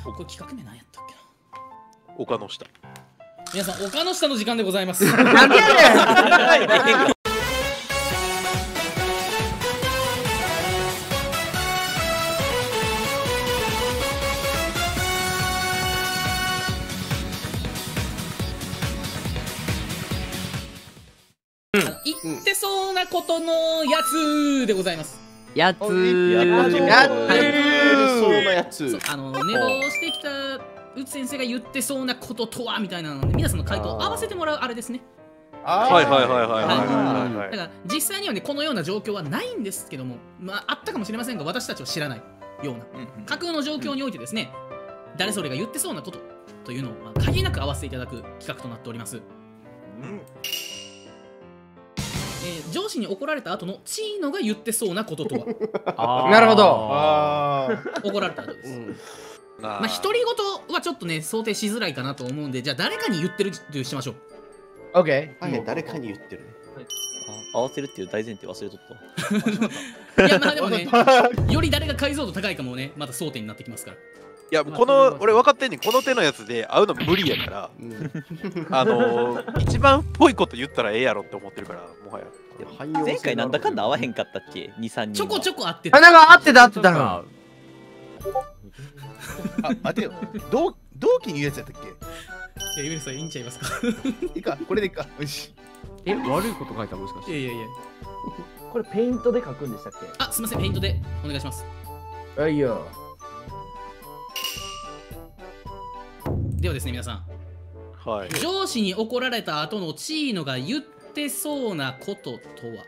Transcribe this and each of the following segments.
これ企画名何やったっけな。 丘の下。 皆さん、丘の下の時間でございます。 なんでやねん。 言ってそうなことのやつでございます。 やつやそうなやつ。 寝坊してきたうつ先生が言ってそうなこととはみたいなので、皆さんの回答を合わせてもらうあれですね。 はいはいはいはいはい。 だから実際にはね、このような状況はないんですけども、まああったかもしれませんが、私たちは知らないような架空の状況においてですね、誰それが言ってそうなことというのを限りなく合わせていただく企画となっております。上司に怒られた後のチーノが言ってそうなこととは。 なるほど。 怒られた後です。まあ独り言はちょっとね想定しづらいかなと思うんで、じゃあ誰かに言ってるとしましょう。 オッケはい、誰かに言ってるね。 合わせるっていう大前提忘れとった。 いやまあでもね、より誰が解像度高いかもね、また争点になってきますから。 いや、この俺分かってんねん、この手のやつで会うの無理やから一番っぽいこと言ったらええやろって思ってるから、もはや。 前回なんだかんだ合わへんかったっけ、2、3人。 ちょこちょこ合ってー。鼻が合ってたの。 待てよ。同期に言うやつやったっけ？ いや、ゆうさんいいんちゃいますか。 いいか、これでいいか。よし。 悪いこと書いたもしかして。 いやいやいや。 これペイントで書くんでしたっけ？ あ、すみません、ペイントでお願いします。 はいよ。 ではですね、皆さん。 はい。 上司に怒られた後のチーノが言ってそうなこととは。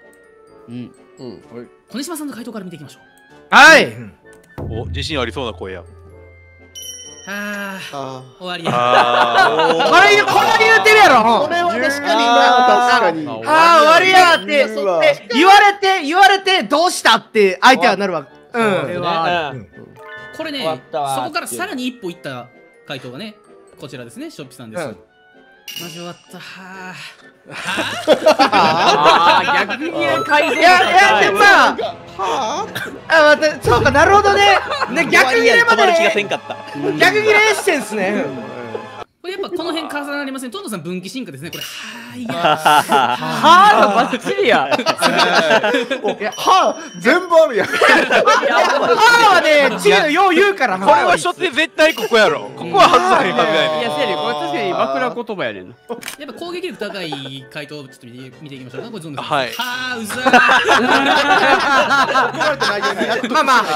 小西島さんの回答から見ていきましょう。 はい。 お、自信ありそうな声や。 はあ、終わりや。 これ言うてるやろ。 これは確かに。 終わりやって言われてどうしたって相手はなるわ。 これね、そこからさらに一歩いった回答がね、こちらですね、ショッピさんです。マジ終わった。 逆に改善。 いやでもまあ、待って、そうか、なるほどね。逆切れまで。逆切れエッセンスね。 これやっぱこの辺重なりません。トントさん分岐進化ですね。これバッチリや。 全部あるやん。 はね、チーノよう言うから。 これは初手絶対ここやろ。ここは外さへんはずやねん。 いや、せやねん、これ確かに枕言葉やねんな。 やっぱ攻撃力高い回答をちょっと見ていきましょうか。これゾンビさん。 はい。 はあ、うざまあまあ、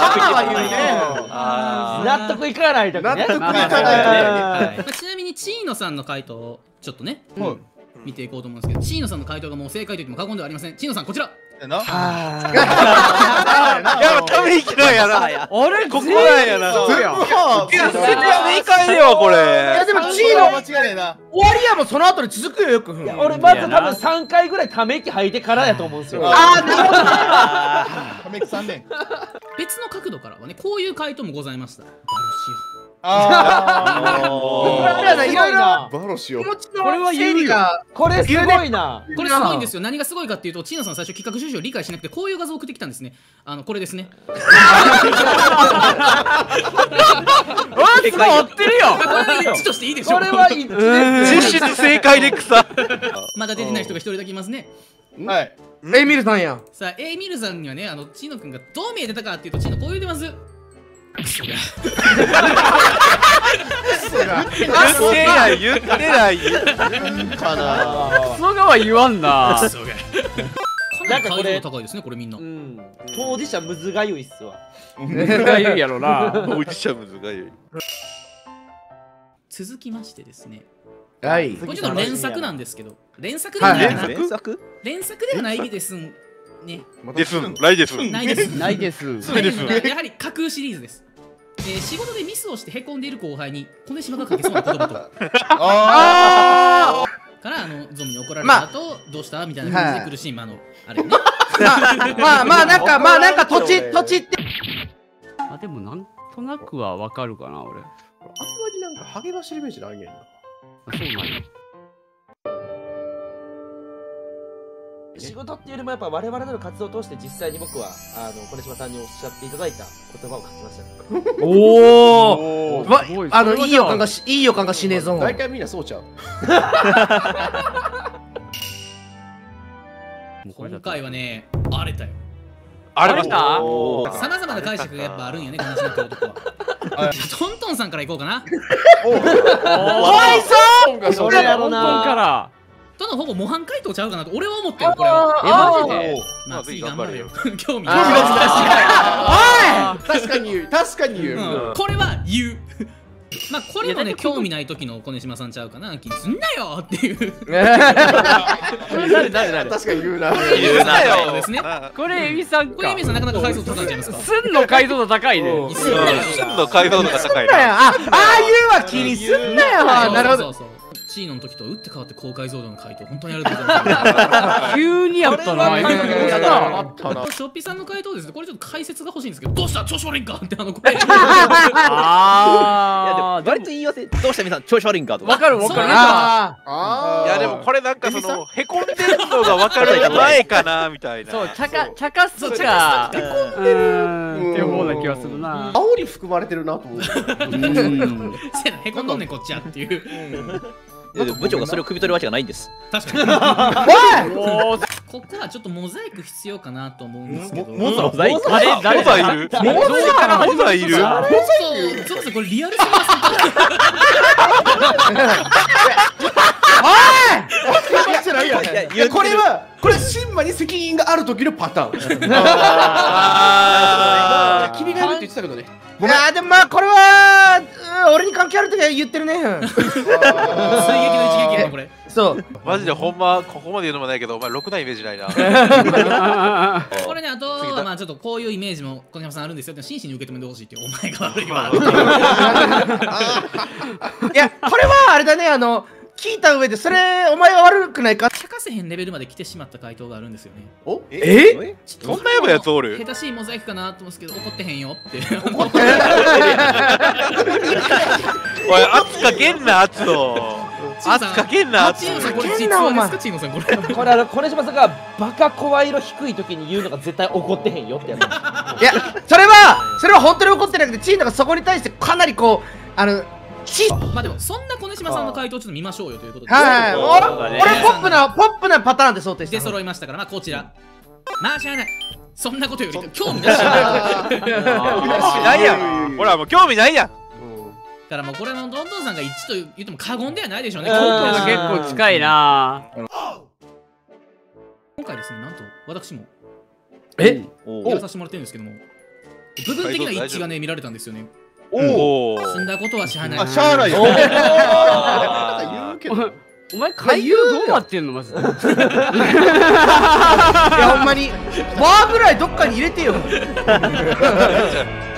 は納得いかないとかね。 納得いかないとね。 ちなみにチーノさんの回答をちょっとね、見ていこうと思うんですけど、チーノさんの回答がもう正解と言っても過言ではありません。チーノさんこちら。 いや、ため息なんやな。あれ、ここなんやな。正解ではこれ。いやでもチーノ間違いないな。 終わりやもその後に続くよよく。 俺まず多分3回ぐらいため息吐いてからやと思うんですよ。 ああ、なるほどね。 ため息3年。 別の角度からはね、こういう回答もございました。バロいろいろバロしよう。 これは有利が。 これすごいな。 これすごいんですよ。何がすごいかっていうと、チーノさん最初企画趣旨を理解しなくてこういう画像を送ってきたんですね。これですね。 結構合ってるよ。 これは一致としていいでしょう。 これは一致です。 実質正解で草。 まだ出てない人が一人だけいますね。 はい。 エミルさんや。 さあ、エイミルさんにはね、チーノくんがどう見えてたかっていうと、チーノこう言ってます。クソが。 言ってない。 かな。 クソがは言わんな。 クソが。なんかこれ高いですね、これみんな。 当事者むずがゆいっすわ。 が言うやろな。 おじちゃむずがゆい。 続きましてですね。 はい。 これちょっと連作なんですけど、連作ではないな。 連作ではないですね。 ですん、ないです。 ないです。 ないです。 そうです。 やはり架空シリーズです。仕事でミスをしてへこんでいる後輩に小ネシマがかけそうな言葉とからゾンビに怒られた後どうしたみたいな感じで苦しいあれね。 まあなんか土地ってあ、でもなんとなくはわかるかな俺。 あんまりなんか励ましるイメージないねんな。 そうなんや。 仕事っていうよりもやっぱ我々の活動を通して実際に僕は小島さんにおっしゃっていただいた言葉を書きました。 おお、いい予感がしねえぞ。 大体みんなそうちゃう。 今回はね、荒れたよ。 荒れました。 さまざまな解釈がやっぱあるんやね、話の来るとこは。トントンさんからいこうかな。 かわいそう。 それやろな。 からただほぼ模範解答ちゃうかなと俺は思ってよ、これは。 マジでまあ次頑張れよ。興味おい、確かに言う、確かに言う。 これは言う。まあこれもね、興味ない時の小島さんちゃうかな。気にすんなよっていう。 誰確かに言うな。 言うなよですね。 これエビさんか。 これエミさんなかなか解像度高いんちゃいますか。 すんの解像度高いね。 すんなよ。 真の解像度が高いな。 ああいうは気にすんなよ。なるほど。 チーノの時と打って変わって高解像度の回答本当にありがとうございます。 急にやったな。 ショッピーさんの回答ですね。これちょっと解説が欲しいんですけど、どうした調子悪いんかってこれ。 いやでも割と言い寄せ、どうした皆さん調子悪いんかとか。 わかるわかる。 あいやでもこれなんかそのへこんでるのが分かる前かなみたいな。 そう、茶化すか。へこんでるって思うな気がするな。 煽り含まれてるなと思う。 せやな、へこんどんねんこっちやっていう。 部長がそれを汲み取るわけがないんです。 確かに。 おい、 ここはちょっとモザイク必要かなと思うんですけど。 モザイク。 モザいる？モザいる？ そうそう、これリアルすぎませんか？ これはシンマに責任がある時のパターン。君がいるって言ってたけどね。 いやでもまあこれは俺に関係ある時は言ってるね。 追撃の一撃やねこれ。 そう。 マジでほんまここまで言うのもないけど、お前ろくなイメージないな。 これね、あとはまあちょっとこういうイメージも小島さんあるんですよって真摯に受け止めてほしいっていうお前が悪いわ。 いやこれはあれだね、聞いた上でそれお前は悪くないか。 茶化せへんレベルまで来てしまった回答があるんですよね。 お？ そんなやばいやつおる？ 下手しいモザイクかなと思うんですけど怒ってへんよって。 おい圧かけんな圧と。圧かけんな圧。 チーノさんこれ実話ですかチーノさんこれ。 これ小島さんがバカ声色低い時に言うのが絶対怒ってへんよってやつ。 いやそれは本当に怒ってなくて、チーノがそこに対してかなりこうまあでもそんな小島さんの回答ちょっと見ましょうよということで。 はい、俺ポップなパターンで想定して出揃いましたから、まあこちら。まあしゃあない。そんなことより興味なしや。 興味ないやん。ほらもう興味ないやん。 だからもうこれのどんどんさんが1と言っても過言ではないでしょうね。 結構近いな。 今回ですね、なんと私もやらさせてもらってるんですけども、部分的な一致がね見られたんですよね。 おお。 済んだことはしゃあない。 しゃあないよ。言うけど。 お前回答どうなってんのマジで。いやほんまにバーぐらいどっかに入れてよ。